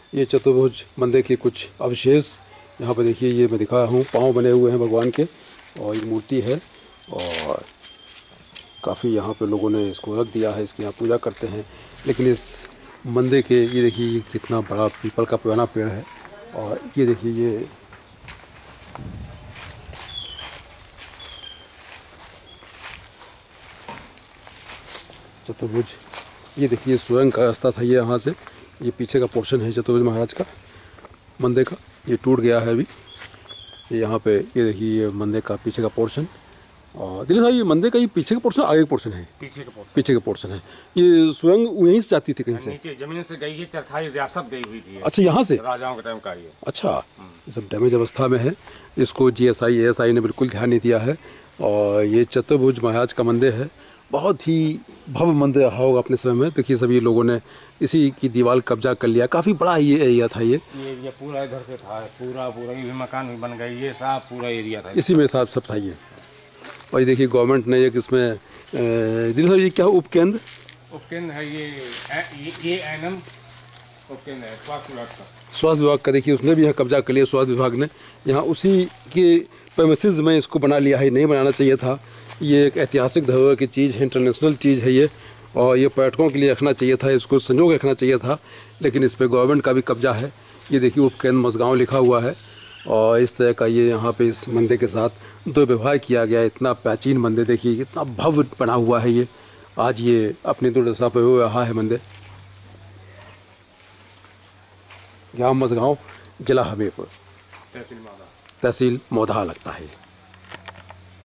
ये चतुर्भुज मंदिर के कुछ अवशेष यहाँ पर देखिए, ये मैं दिखा हूँ, पाँव बने हुए हैं भगवान के और ये मूर्ति है और काफ़ी यहाँ पे लोगों ने इसको रख दिया है, इसकी यहाँ पूजा करते हैं। लेकिन इस मंदिर के ये देखिए कितना बड़ा पीपल का पुराना पेड़ है और ये देखिए ये चतुर्भुज, ये देखिए स्वयं का रास्ता था ये यहाँ से, ये पीछे का पोर्शन है चतुर्भुज महाराज का मंदिर का, ये टूट गया है अभी। ये यहाँ पे ये देखिए ये मंदिर का पीछे का पोर्शन। और दिलीप साहब, ये मंदिर का ये पीछे का पोर्शन, आगे का पोर्शन है? पीछे का पोर्शन है। ये स्वयं वहीं से जाती थी कहीं से? नीचे जमीन से गई है, चरखाई रियासत गई हुई थी। अच्छा, यहाँ से राजाओं के टाइम का ये। अच्छा, ये सब डैमेज अवस्था में है, इसको GSI ASI ने बिल्कुल ध्यान नहीं दिया है। और ये चतुर्भुज महाराज का मंदिर है, बहुत ही भव्य मंदिर रहा होगा अपने समय में। देखिए सभी लोगों ने इसी की दीवार कब्जा कर लिया, काफ़ी बड़ा ये एरिया था। ये एरिया पूरा इधर से था, पूरा ये भी मकान भी बन गए, ये सब पूरा एरिया था, इसी में सब था ये। और ये देखिए गवर्नमेंट ने एक इसमें दिलीप साहब, ये क्या उपकेंद्र है? ये एनम उपकेंद्र है स्वास्थ्य विभाग का। स्वास्थ्य विभाग का देखिए उसने भी यहाँ कब्जा कर लिया, स्वास्थ्य विभाग ने यहाँ उसी के प्रेमिसेस में इसको बना लिया है। नहीं बनाना चाहिए था, ये एक ऐतिहासिक धरोहर की चीज़ है, इंटरनेशनल चीज़ है ये, और ये पर्यटकों के लिए रखना चाहिए था, इसको संजो के रखना चाहिए था। लेकिन इस पर गवर्नमेंट का भी कब्जा है। ये देखिए उपकेंद्र मसगांव लिखा हुआ है और इस तरह का ये यहाँ पे इस मंदिर के साथ दुर्व्यवहार किया गया। इतना प्राचीन मंदिर देखिए, कितना भव्य बना हुआ है ये, आज ये अपनी दुर्दशा पर हो रहा है मंदिर। ग्राम मसगांव, जिला हमीरपुर, तहसील मोधा लगता है।